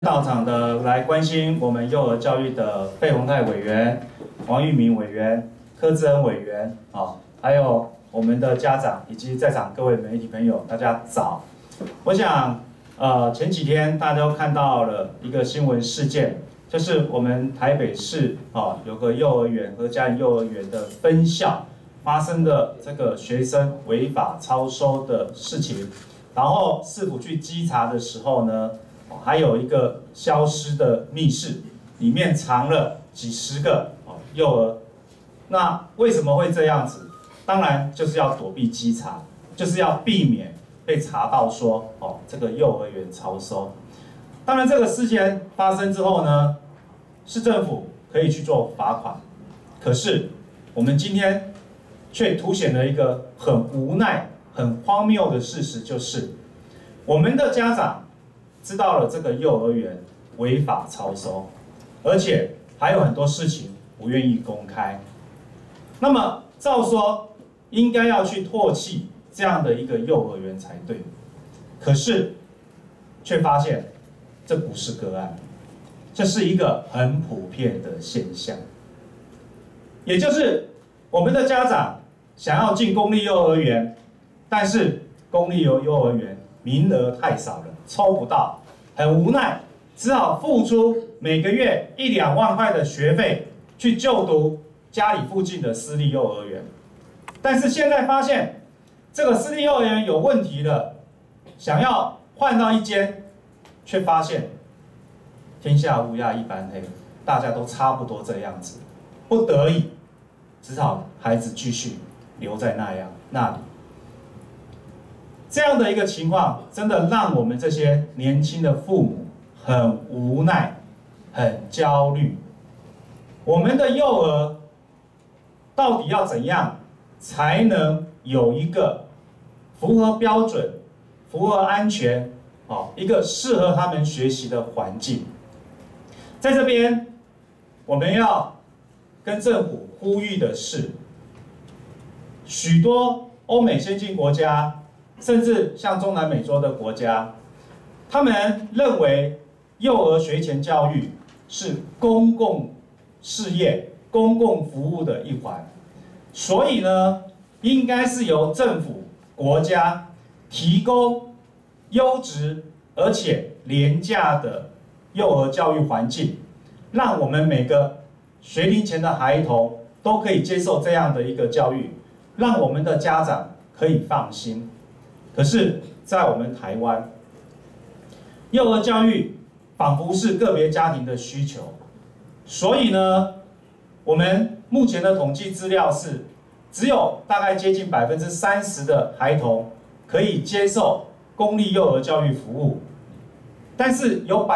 到场的来关心我们幼儿教育的费鸿泰委员、王玉明委员、柯志恩委员还有我们的家长以及在场各位媒体朋友，大家早。我想，前几天大家都看到了一个新闻事件，就是我们台北市有个幼儿园和家庭幼儿园的分校发生的这个学生违法超收的事情，然后市府去稽查的时候呢，还有一个消失的密室，里面藏了几十个幼儿。那为什么会这样子？当然就是要躲避稽查，就是要避免被查到说这个幼儿园超收。当然这个事件发生之后呢，市政府可以去做罚款，可是我们今天却凸显了一个很无奈、很荒谬的事实，就是我们的家长知道了这个幼儿园违法超收，而且还有很多事情不愿意公开。那么照说应该要去唾弃这样的一个幼儿园才对，可是却发现这不是个案，这是一个很普遍的现象。也就是我们的家长想要进公立幼儿园，但是公立幼儿园名额太少了，抽不到，很无奈，只好付出每个月1-2万块的学费去就读家里附近的私立幼儿园。但是现在发现这个私立幼儿园有问题了，想要换到一间，却发现天下乌鸦一般黑，大家都差不多这样子，不得已只好孩子继续留在那里。这样的一个情况，真的让我们这些年轻的父母很无奈、很焦虑。我们的幼儿到底要怎样才能有一个符合标准、符合安全、一个适合他们学习的环境？在这边，我们要跟政府呼吁的是，许多欧美先进国家，甚至像中南美洲的国家，他们认为幼儿学前教育是公共事业、公共服务的一环，所以呢，应该是由政府、国家提供优质而且廉价的幼儿教育环境，让我们每个学龄前的孩童都可以接受这样的一个教育，让我们的家长可以放心。可是，在我们台湾，幼儿教育仿佛是个别家庭的需求，所以呢，我们目前的统计资料是，只有大概接近30%的孩童可以接受公立幼儿教育服务，但是有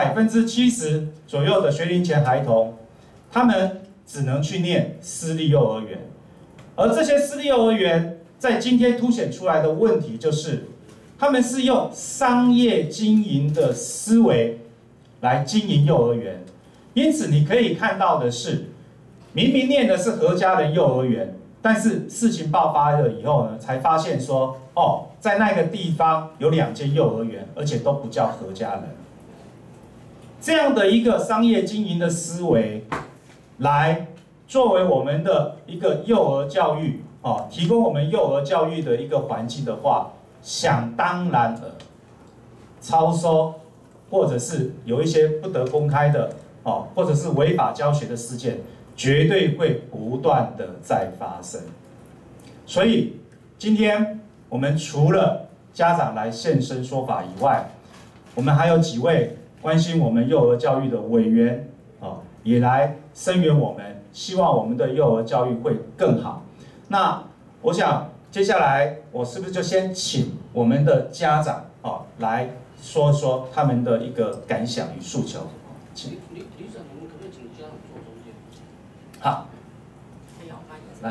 70%左右的学龄前孩童，他们只能去念私立幼儿园，而这些私立幼儿园在今天凸显出来的问题就是，他们是用商业经营的思维来经营幼儿园，因此你可以看到的是，明明念的是合家人幼儿园，但是事情爆发了以后呢，才发现说，在那个地方有2间幼儿园，而且都不叫合家人。这样的一个商业经营的思维，来作为我们的一个幼儿教育，提供我们幼儿教育的一个环境的话，想当然尔，超收或者是有一些不得公开的，或者是违法教学的事件，绝对会不断的在发生。所以今天我们除了家长来现身说法以外，我们还有几位关心我们幼儿教育的委员，也来声援我们，希望我们的幼儿教育会更好。那我想接下来我是不是就先请我们的家长来说说他们的一个感想与诉求？请。 李长，我们可不可以请家长坐中间？ 好，来。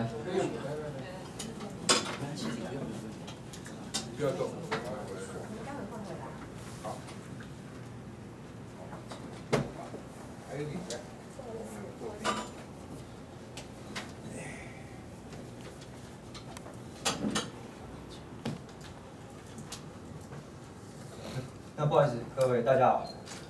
不要动。好。还有你在。 那不好意思，各位大家好，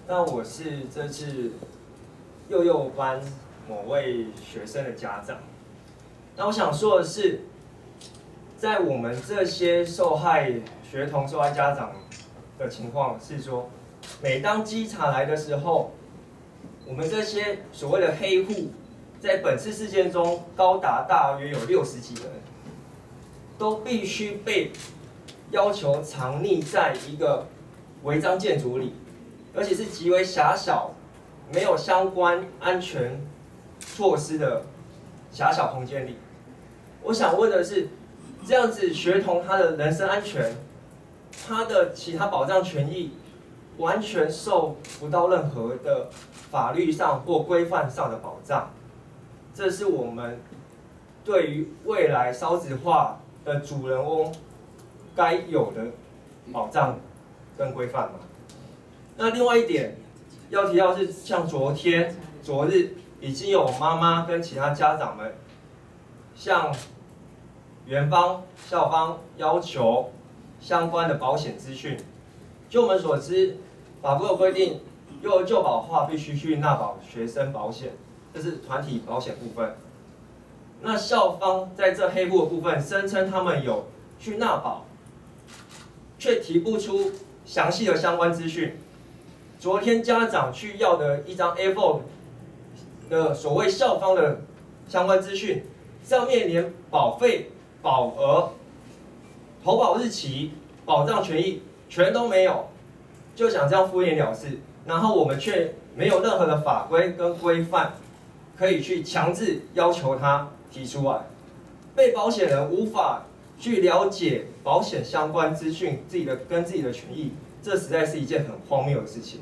那我是这次幼幼班某位学生的家长。那我想说的是，在我们这些受害学童、受害家长的情况是说，每当稽查来的时候，我们这些所谓的黑户，在本次事件中高达大约有60几人，都必须被要求藏匿在一个违章建筑里，而且是极为狭小、没有相关安全措施的狭小空间里。我想问的是，这样子学童他的人身安全，他的其他保障权益，完全受不到任何的法律上或规范上的保障，这是我们对于未来少子化的主人翁该有的保障跟规范嘛。那另外一点要提到是，像昨日已经有妈妈跟其他家长们向园方、校方要求相关的保险资讯。就我们所知，法规有规定，幼儿就保的话必须去纳保学生保险，这是团体保险部分。那校方在这黑户的部分声称他们有去纳保，却提不出详细的相关资讯。昨天家长去要的一张 A4 的所谓校方的相关资讯，上面连保费、保额、投保日期、保障权益全都没有，就想这样敷衍了事，然后我们却没有任何的法规跟规范可以去强制要求他提出来，被保险人无法去了解保险相关资讯自己的权益，这实在是一件很荒谬的事情。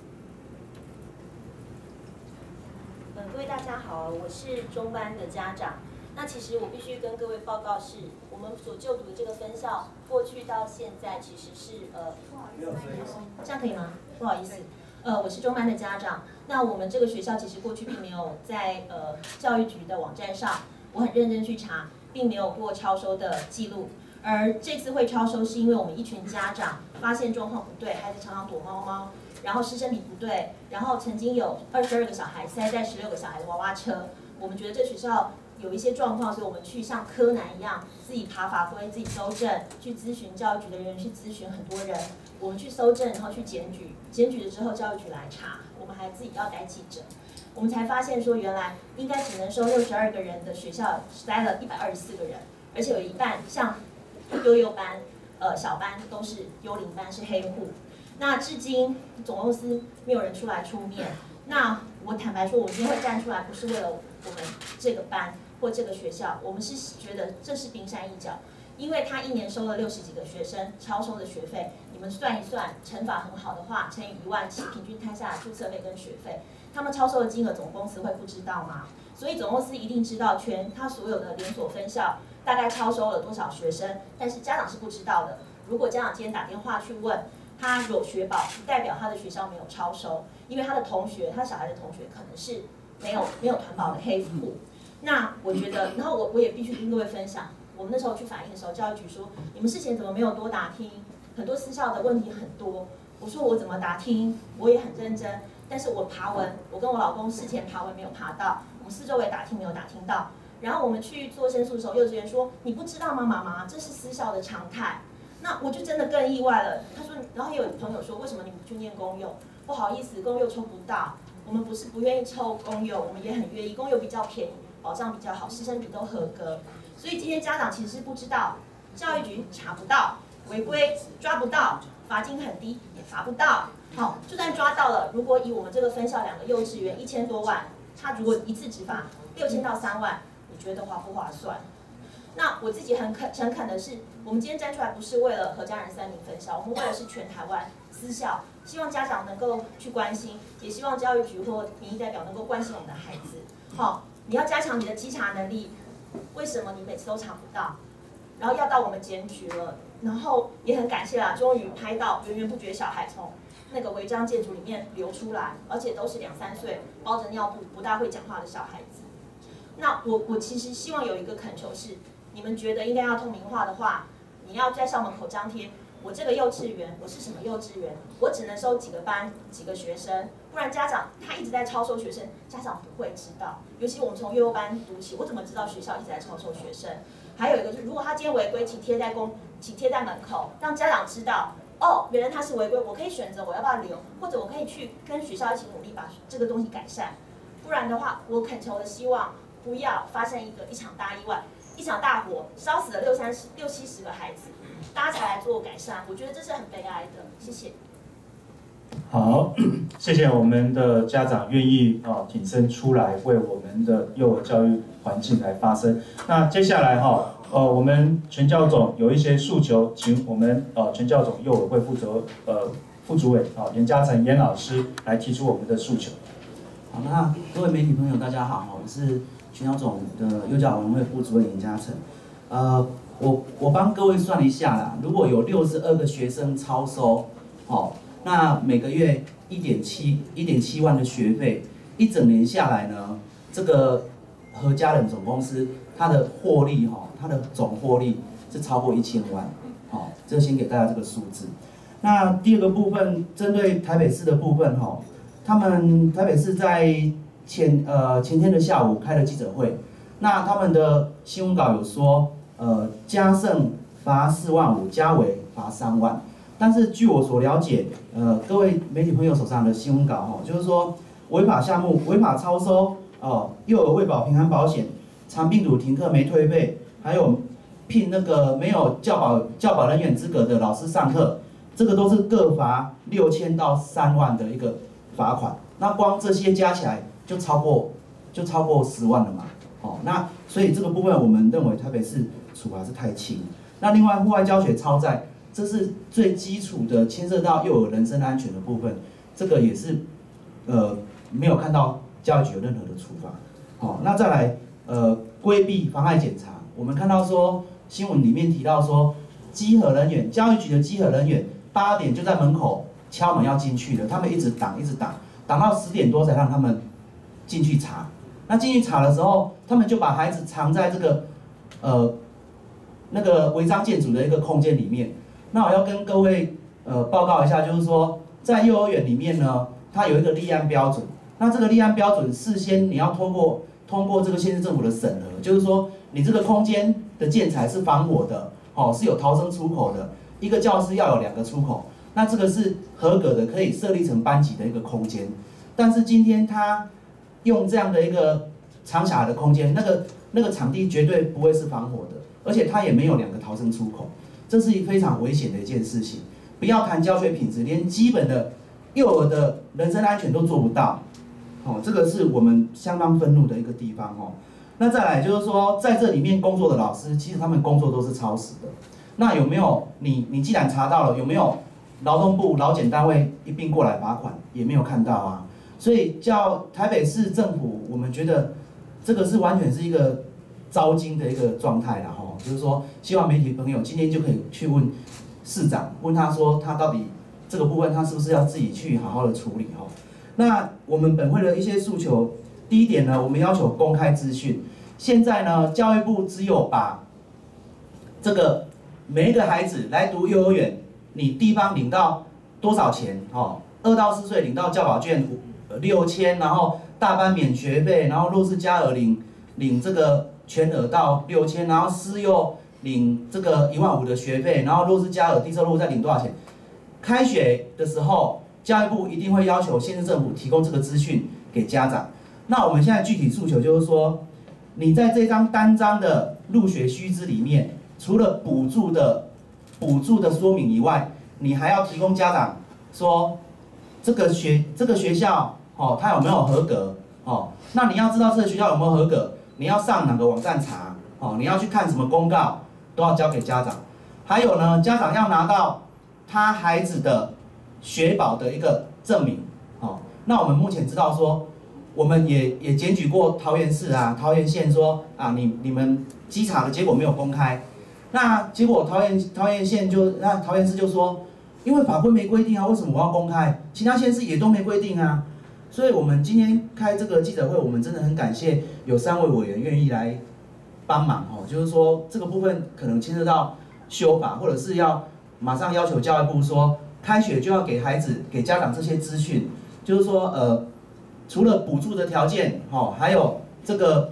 各位大家好，我是中班的家长。那其实我必须跟各位报告是，我们所就读的这个分校，过去到现在其实是不好意思，这样可以吗？不好意思，我是中班的家长。那我们这个学校其实过去并没有在教育局的网站上，我很认真去查，并没有过超收的记录。而这次会超收，是因为我们一群家长发现状况不对，孩子常常躲猫猫，然后师生比不对，然后曾经有22个小孩塞在16个小孩的娃娃车。我们觉得这学校有一些状况，所以我们去像柯南一样，自己爬法规，自己搜证，去咨询教育局的人，去咨询很多人，我们去搜证，然后去检举，检举了之后教育局来查，我们还自己要逮记者，我们才发现说原来应该只能收62个人的学校塞了124个人，而且有一半像幼幼班、小班都是幽灵班，是黑户。那至今总公司没有人出来出面。那我坦白说，我今天会站出来，不是为了我们这个班或这个学校，我们是觉得这是冰山一角，因为他一年收了60几个学生超收的学费，你们算一算，乘法很好的话，乘以17000，平均摊下来注册费跟学费，他们超收的金额总公司会不知道吗？所以总公司一定知道他所有的连锁分校大概超收了多少学生，但是家长是不知道的。如果家长今天打电话去问，他有学保，不代表他的学校没有超收，因为他的同学，他小孩的同学可能是没有团保的黑户。那我觉得，然后我也必须跟各位分享，我们那时候去反映的时候，教育局说你们事前怎么没有多打听？很多私校的问题很多。我说我怎么打听？我也很认真，但是我爬文，我跟我老公事前爬文没有爬到，我们四周围打听没有打听到。然后我们去做申诉的时候，幼稚园说你不知道吗，妈妈，这是私校的常态。那我就真的更意外了。他说，然后也有朋友说，为什么你不去念公幼？不好意思，公幼抽不到。我们不是不愿意抽公幼，我们也很愿意，公幼比较便宜，保障比较好，师生比都合格。所以今天家长其实是不知道，教育局查不到，违规抓不到，罚金很低也罚不到。好，就算抓到了，如果以我们这个分校2个幼稚园1000多万，他如果一次只罚6000到3万，你觉得划不划算？那我自己很诚恳的是，我们今天站出来不是为了何家人3名分校，我们为的是全台湾私校，希望家长能够去关心，也希望教育局或民意代表能够关心我们的孩子。好，你要加强你的稽查能力，为什么你每次都查不到？然后要到我们检举了，然后也很感谢啦，终于拍到源源不绝小孩从那个违章建筑里面流出来，而且都是2、3岁，包着尿布，不大会讲话的小孩子。那我其实希望有一个恳求是，你们觉得应该要透明化的话，你要在校门口张贴我这个幼稚园我是什么幼稚园，我只能收几个班几个学生，不然家长他一直在超收学生，家长不会知道。尤其我们从幼幼班读起，我怎么知道学校一直在超收学生？还有一个就是，如果他今天违规，请贴在门口，让家长知道。哦，原来他是违规，我可以选择我要不要留，或者我可以去跟学校一起努力把这个东西改善。不然的话，我恳求的希望不要发生一场大意外，一场大火烧死了60-70个孩子，大家才来做改善，我觉得这是很悲哀的。谢谢。 好，谢谢我们的家长愿意挺身出来为我们的幼儿教育环境来发声。那接下来我们全教总有一些诉求，请我们全教总幼委会副主委严嘉诚严老师来提出我们的诉求。 好，那各位媒体朋友大家好，我是全教总的幼教委员会副主委严嘉诚。我帮各位算一下啦，如果有62个学生超收，那每个月1.7万的学费，一整年下来呢，这个何家人总公司它的获利它的总获利是超过1000万，这先给大家这个数字。那第二个部分，针对台北市的部分他们台北市在前天的下午开了记者会，那他们的新闻稿有说，嘉盛罚4万5，嘉伟罚3万。但是据我所了解，各位媒体朋友手上的新闻稿就是说违法项目、违法超收幼儿未保平安保险、肠病毒停课没退费，还有聘那个没有教保人员资格的老师上课，这个都是各罚6000到3万的一个罚款。那光这些加起来就超过10万了嘛。那所以这个部分我们认为台北市处罚是太轻。那另外户外教学超载，这是最基础的牵涉到幼儿人身安全的部分，这个也是没有看到教育局有任何的处罚。那再来规避妨碍检查，我们看到说新闻里面提到说，教育局的稽核人员8点就在门口敲门要进去了，他们一直挡到10点多才让他们进去查。那进去查的时候，他们就把孩子藏在这个那个违章建筑的一个空间里面。那我要跟各位报告一下，就是说在幼儿园里面呢，它有一个立案标准。那这个立案标准事先你要通过这个县市政府的审核，就是说你这个空间的建材是防火的，是有逃生出口的，一个教室要有2个出口，那这个是合格的，可以设立成班级的一个空间。但是今天他用这样的一个长狭的空间，那个场地绝对不会是防火的，而且它也没有2个逃生出口，这是非常危险的一件事情。不要谈教学品质，连基本的幼儿的人身安全都做不到，这个是我们相当愤怒的一个地方。那再来就是说，在这里面工作的老师，其实他们工作都是超时的。那有没有你既然查到了，有没有劳动部劳检单位一并过来罚款？也没有看到啊。所以叫台北市政府，我们觉得这个是完全是一个糟心的一个状态啦。就是说，希望媒体朋友今天就可以去问市长，问他说他到底这个部分他是不是要自己去好好的处理。那我们本会的一些诉求，第一点呢，我们要求公开资讯。现在呢，教育部只有把这个每一个孩子来读幼儿园，你地方领到多少钱？2到4岁领到教保券6000，然后大班免学费，然后弱势家儿领这个全额到6000，然后私幼领这个1万5的学费，然后弱势家儿低收入再领多少钱？开学的时候，教育部一定会要求县市政府提供这个资讯给家长。那我们现在具体诉求就是说，你在这张单张的入学须知里面，除了补助的说明以外，你还要提供家长说这个学校它有没有合格那你要知道这个学校有没有合格，你要上哪个网站查你要去看什么公告，都要交给家长。还有呢，家长要拿到他孩子的学保的一个证明那我们目前知道说，我们也检举过桃园市桃园县说你们稽查的结果没有公开，那结果桃园县桃园市就说，因为法规没规定为什么我要公开？其他县市也都没规定所以我们今天开这个记者会，我们真的很感谢有3位委员愿意来帮忙就是说这个部分可能牵涉到修法，或者是要马上要求教育部说，开学就要给孩子、给家长这些资讯，就是说除了补助的条件，还有这个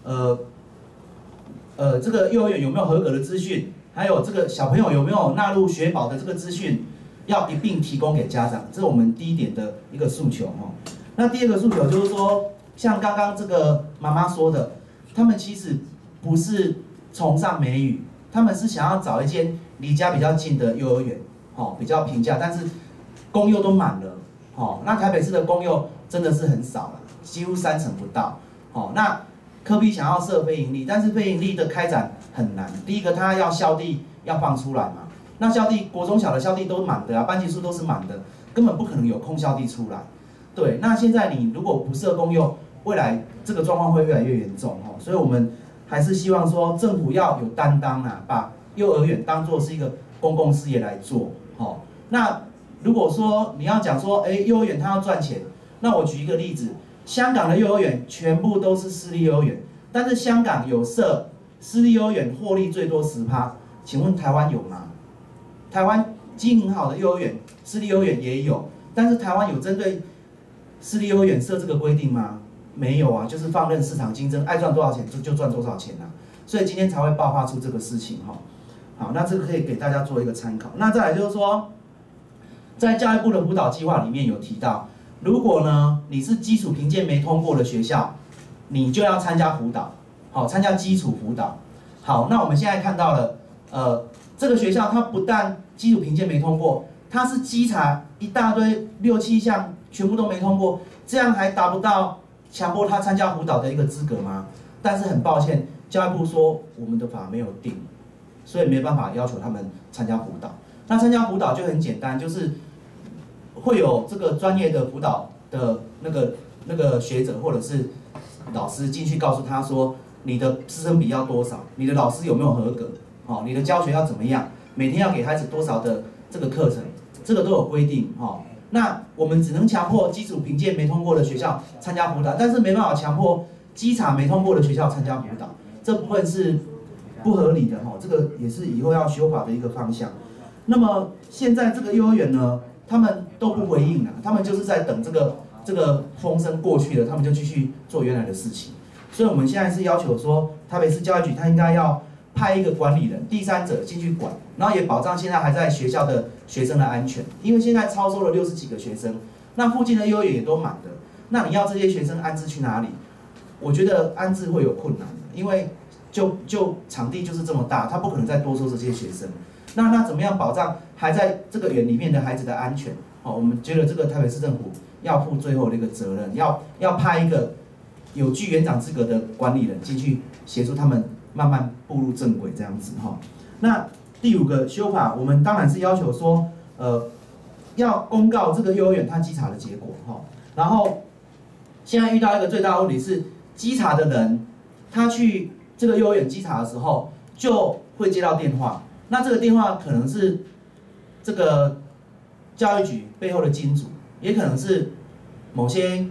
这个幼儿园有没有合格的资讯，还有这个小朋友有没有纳入学保的这个资讯，要一并提供给家长，这是我们第一点的一个诉求哈。那第二个诉求就是说，像刚刚这个妈妈说的，他们其实不是崇尚美语，他们是想要找一间离家比较近的幼儿园，比较平价，但是公幼都满了，那台北市的公幼真的是很少了，几乎3成不到，那科比想要设非盈利，但是非盈利的开展很难。第一个，他要校地要放出来嘛，那校地国中小的校地都满的啊，班级数都是满的，根本不可能有空校地出来。对，那现在你如果不设公幼，未来这个状况会越来越严重所以我们还是希望说政府要有担当啊，把幼儿园当作是一个公共事业来做。那如果说你要讲说，幼儿园它要赚钱，那我举一个例子。香港的幼儿园全部都是私立幼儿园，但是香港有设私立幼儿园获利最多10%，请问台湾有吗？台湾经营好的幼儿园，私立幼儿园也有，但是台湾有针对私立幼儿园设这个规定吗？没有啊，就是放任市场竞争，爱赚多少钱就赚多少钱啊，所以今天才会爆发出这个事情好，那这个可以给大家做一个参考。那再来就是说，在教育部的辅导计划里面有提到。如果呢，你是基础评鉴没通过的学校，你就要参加辅导，参加基础辅导。好，那我们现在看到了，这个学校它不但基础评鉴没通过，它是稽查一大堆6、7项全部都没通过，这样还达不到强迫他参加辅导的一个资格吗？但是很抱歉，教育部说我们的法没有定，所以没办法要求他们参加辅导。那参加辅导就很简单，就是会有这个专业的辅导的那个学者或者是老师进去告诉他说，你的师生比要多少，你的老师有没有合格，你的教学要怎么样，每天要给孩子多少的这个课程，这个都有规定那我们只能强迫基础评鉴没通过的学校参加辅导，但是没办法强迫稽查没通过的学校参加辅导，这部分是不合理的这个也是以后要修法的一个方向。那么现在这个幼儿园呢？他们都不回应了，他们就是在等这个风声过去了，他们就继续做原来的事情。所以我们现在是要求说，台北市教育局它应该要派一个管理人、第三者进去管，然后也保障现在还在学校的学生的安全。因为现在超收了60几个学生，那附近的幼儿园也都满的，那你要这些学生安置去哪里？我觉得安置会有困难的，因为就场地就是这么大，他不可能再多收这些学生。那怎么样保障还在这个园里面的孩子的安全？我们觉得这个台北市政府要负最后的一个责任，要派一个有具园长资格的管理人进去协助他们慢慢步入正轨这样子那第5个修法，我们当然是要求说，要公告这个幼儿园它稽查的结果然后现在遇到一个最大的问题是，稽查的人他去这个幼儿园稽查的时候就会接到电话。那这个电话可能是这个教育局背后的金主，也可能是某些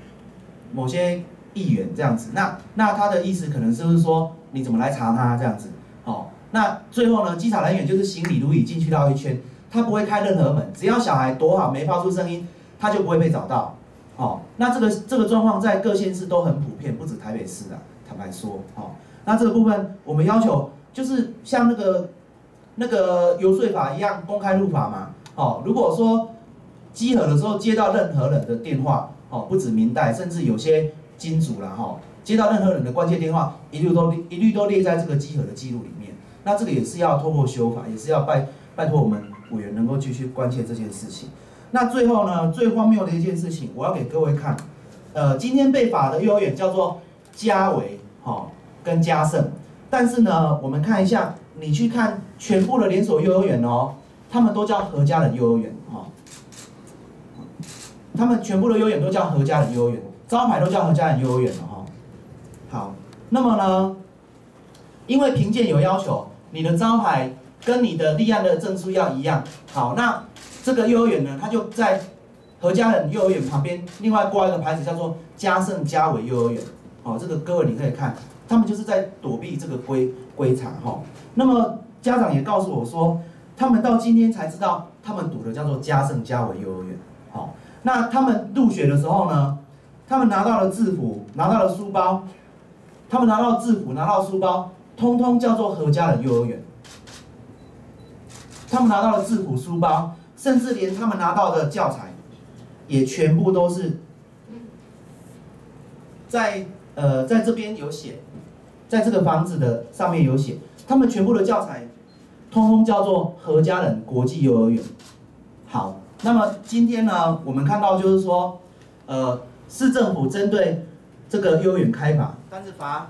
议员这样子。那他的意思可能就是说，你怎么来查他这样子？那最后呢，稽查人员就是行礼如仪进去绕一圈，他不会开任何门，只要小孩躲好没发出声音，他就不会被找到。那这个状况在各县市都很普遍，不止台北市啊，坦白说。那这个部分我们要求就是像那个游说法一样公开入法嘛，如果说稽核的时候接到任何人的电话，不止民代，甚至有些金主啦，接到任何人的关切电话，一律都列在这个稽核的记录里面。那这个也是要透过修法，也是要拜托我们委员能够继续关切这件事情。那最后呢，最荒谬的一件事情，我要给各位看，今天被罚的幼儿园叫做嘉维，跟嘉盛，但是呢，我们看一下。你去看全部的连锁幼儿园他们都叫何家人幼儿园他们全部的幼儿园都叫何家人幼儿园，招牌都叫何家人幼儿园了好，那么呢，因为评鉴有要求，你的招牌跟你的立案的证书要一样。好，那这个幼儿园呢，它就在何家人幼儿园旁边，另外挂一个牌子叫做嘉盛嘉伟幼儿园。这个各位你可以看，他们就是在躲避这个规查那么家长也告诉我说， 他们到今天才知道，他们读的叫做嘉盛嘉伟幼儿园。好，那他们入学的时候呢，他们拿到了制服，拿到了书包，他们拿到制服，拿到书包，通通叫做何嘉仁幼儿园。他们拿到了制服、书包，甚至连他们拿到的教材，也全部都是在这边有写，在这个房子的上面有写，他们全部的教材，通通叫做何嘉仁国际幼儿园。好，那么今天呢，我们看到就是说，市政府针对这个幼儿园开罚，但是罚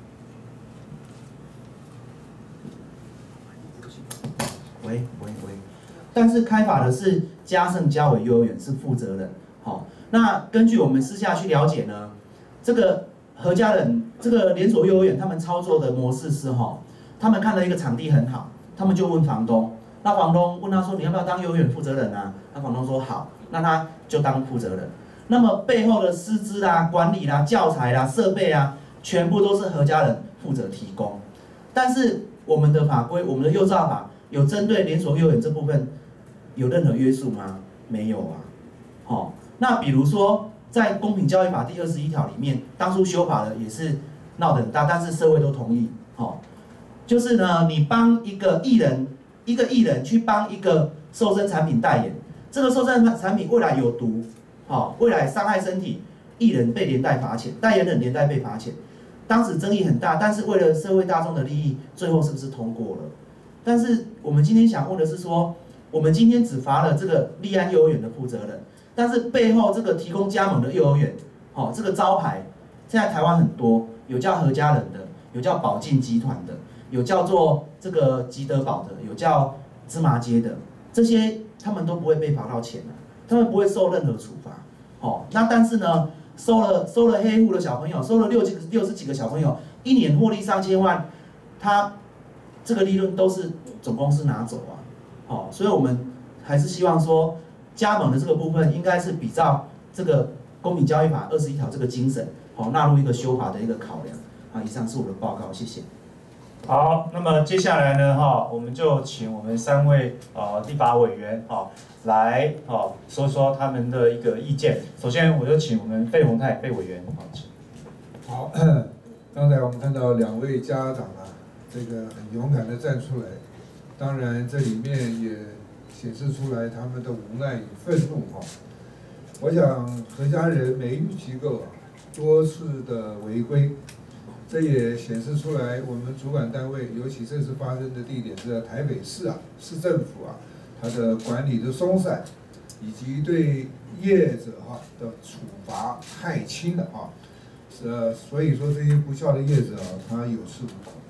但是开罚的是嘉盛嘉伟幼儿园是负责人。好，那根据我们私下去了解呢，这个何嘉仁这个连锁幼儿园他们操作的模式是他们看了一个场地很好，他们就问房东，那房东问他说你要不要当幼儿园负责人啊？那房东说好，那他就当负责人。那么背后的师资啦、管理啦、教材啦、设备啊，全部都是何嘉仁负责提供。但是我们的法规，我们的幼教法有针对连锁幼儿园这部分有任何约束吗？没有啊。那比如说在公平交易法第21条里面，当初修法的也是闹得很大，但是社会都同意。就是呢，你帮一个艺人去帮一个瘦身产品代言，这个瘦身产品未来有毒，未来伤害身体，艺人被连带罚钱，代言人连带被罚钱。当时争议很大，但是为了社会大众的利益，最后是不是通过了？但是我们今天想问的是说，我们今天只罚了这个立安幼儿园的负责人，但是背后这个提供加盟的幼儿园，这个招牌现在台湾很多，有叫何嘉仁的，有叫宝进集团的，有叫做这个吉德堡的，有叫芝麻街的，这些他们都不会被罚到钱的，他们不会受任何处罚。那但是呢，收了黑户的小朋友，收了60几个小朋友，一年获利上千万，他这个利润都是总公司拿走啊。所以我们还是希望说，加盟的这个部分应该是比照这个公平交易法21条这个精神，纳入一个修法的一个考量。以上是我的报告，谢谢。 好，那么接下来呢，我们就请我们3位立法委员来说说他们的一个意见。首先，我就请我们费鸿泰费委员请。 好，刚才我们看到2位家长这个很勇敢的站出来，当然这里面也显示出来他们的无奈与愤怒我想何嘉仁美育机构多次的违规。这也显示出来，我们主管单位，尤其这次发生的地点是在台北市市政府它的管理的松散，以及对业者的处罚太轻了所以说这些不孝的业者他有恃无恐。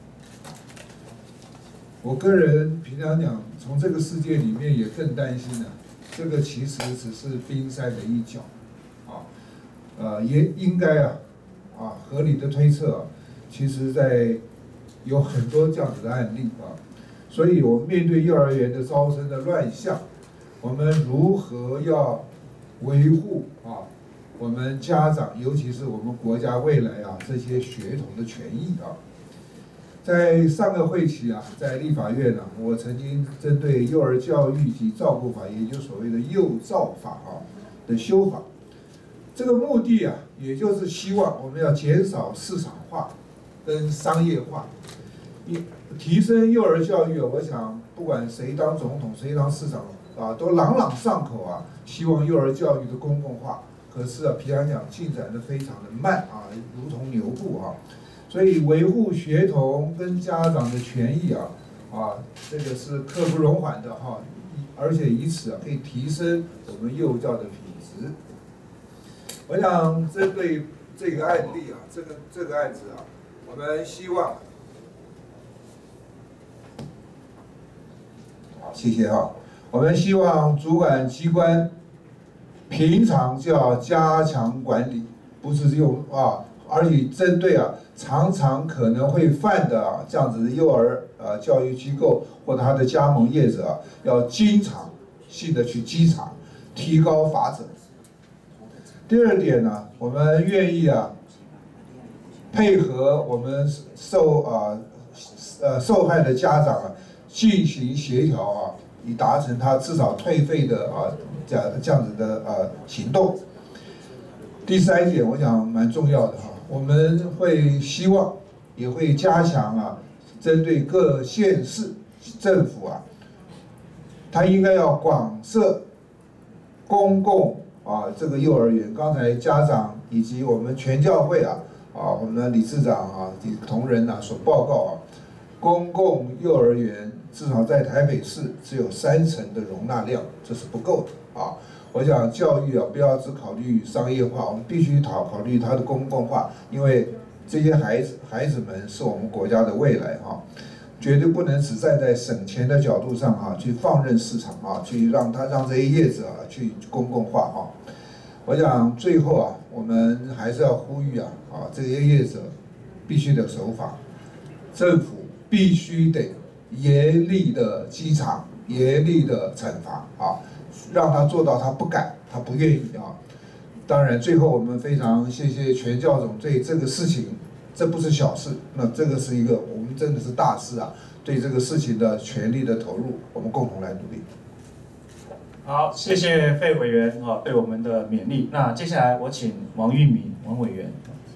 我个人平常讲，从这个世界里面也更担心这个其实只是冰山的一角也应该合理的推测其实在有很多这样子的案例所以我们面对幼儿园的招生的乱象，我们如何要维护我们家长，尤其是我们国家未来这些学童的权益在上个会期在立法院我曾经针对幼儿教育及照顾法，也就是所谓的幼照法的修法，这个目的也就是希望我们要减少市场化跟商业化，提升幼儿教育我想不管谁当总统，谁当市长都朗朗上口希望幼儿教育的公共化。可是平常讲进展的非常的慢如同牛步所以维护学童跟家长的权益这个是刻不容缓的而且以此可以提升我们幼教的品质。我想针对这个案例这个案子我们希望，谢谢我们希望主管机关平常就要加强管理，不是用而且针对常常可能会犯的这样子的幼儿教育机构或他的加盟业者要经常性的去稽查，提高罚则。第二点呢，我们愿意配合我们受害的家长进行协调啊，以达成他至少退费的这样子的行动。第3点，我想蛮重要的我们会希望也会加强针对各县市政府它应该要广设公共这个幼儿园。刚才家长以及我们全教会我们的理事长同仁所报告公共幼儿园至少在台北市只有30%的容纳量，这是不够的我想教育不要只考虑商业化，我们必须考虑它的公共化，因为这些孩子们是我们国家的未来绝对不能只站在省钱的角度上去放任市场去让这些业者去公共化我想最后我们还是要呼吁这些业者必须得守法，政府必须得严厉的稽查，严厉的惩罚让他做到他不敢，他不愿意当然，最后我们非常谢谢全教总对这个事情，这不是小事，那这个是一个我们真的是大事对这个事情的全力的投入，我们共同来努力。 好，谢谢费委员对我们的勉励。那接下来我请王玉敏王委员。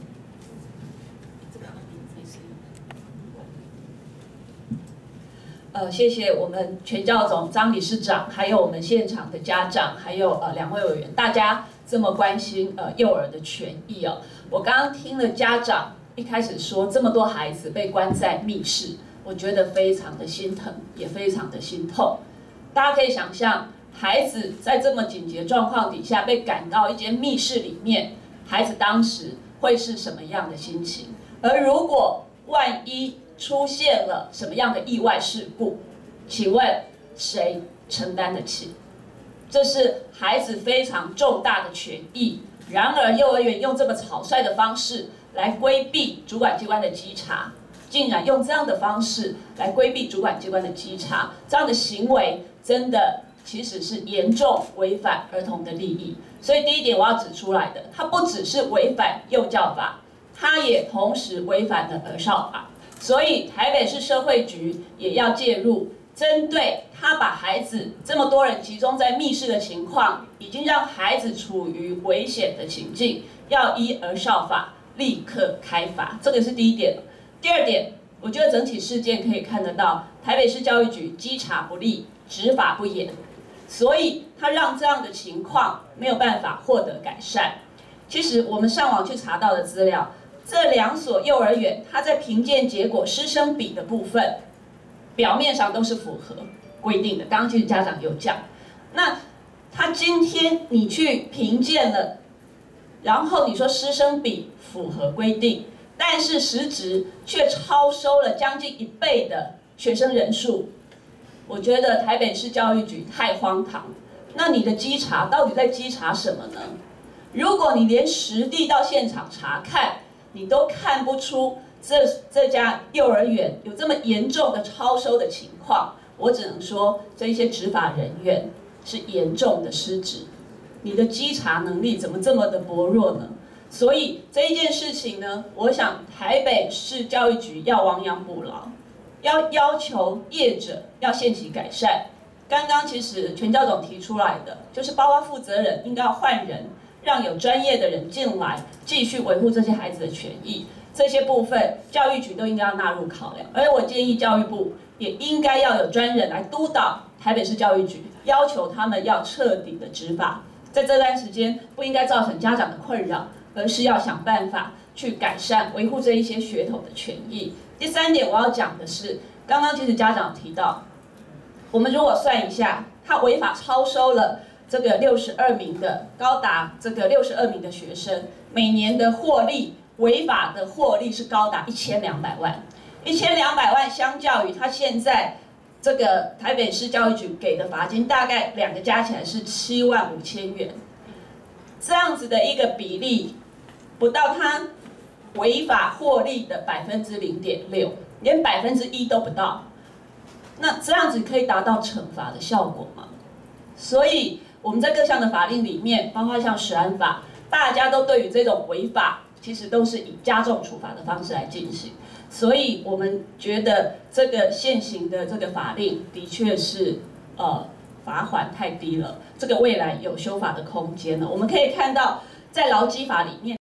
谢谢我们全教总张理事长，还有我们现场的家长，还有2位委员，大家这么关心幼儿的权益我刚刚听了家长一开始说这么多孩子被关在密室，我觉得非常的心疼，也非常的心痛。大家可以想象，孩子在这么紧急的状况底下被赶到一间密室里面，孩子当时会是什么样的心情？而如果万一出现了什么样的意外事故，请问谁承担得起？这是孩子非常重大的权益。然而，幼儿园用这么草率的方式来规避主管机关的稽查，竟然用这样的方式来规避主管机关的稽查，这样的行为真的其实是严重违反儿童的利益。所以第一点我要指出来的，它不只是违反幼教法，它也同时违反了儿少法。所以台北市社会局也要介入，针对他把孩子这么多人集中在密室的情况，已经让孩子处于危险的情境，要依儿少法立刻开罚，这个是第一点。第二点，我觉得整体事件可以看得到，台北市教育局稽查不力，执法不严，所以他让这样的情况没有办法获得改善。其实我们上网去查到的资料，这2所幼儿园，它在评鉴结果师生比的部分，表面上都是符合规定的。刚刚其实家长有讲，那他今天你去评鉴了，然后你说师生比符合规定，但是实质却超收了将近1倍的学生人数，我觉得台北市教育局太荒唐。那你的稽查到底在稽查什么呢？如果你连实地到现场查看，你都看不出这家幼儿园有这么严重的超收的情况，我只能说这些执法人员是严重的失职。你的稽查能力怎么这么的薄弱呢？所以这一件事情呢，我想台北市教育局要亡羊补牢，要求业者要限期改善。刚刚其实全教总提出来的，就是包括负责人应该要换人，让有专业的人进来继续维护这些孩子的权益，这些部分教育局都应该要纳入考量。而我建议教育部也应该要有专人来督导台北市教育局，要求他们要彻底的执法，在这段时间不应该造成家长的困扰，而是要想办法去改善维护这一些学童的权益。第3点我要讲的是，刚刚其实家长提到，我们如果算一下，他违法超收了这个62名的高达这个62名的学生，每年的获利，违法的获利是高达1200万，1200万相较于他现在这个台北市教育局给的罚金，大概2个加起来是75000元，这样子的一个比例，不到他违法获利的0.6%，连1%都不到。那这样子可以达到惩罚的效果吗？所以我们在各项的法令里面，包括像食安法，大家都对于这种违法其实都是以加重处罚的方式来进行。所以我们觉得这个现行的这个法令的确是罚款太低了，这个未来有修法的空间了。我们可以看到，在劳基法里面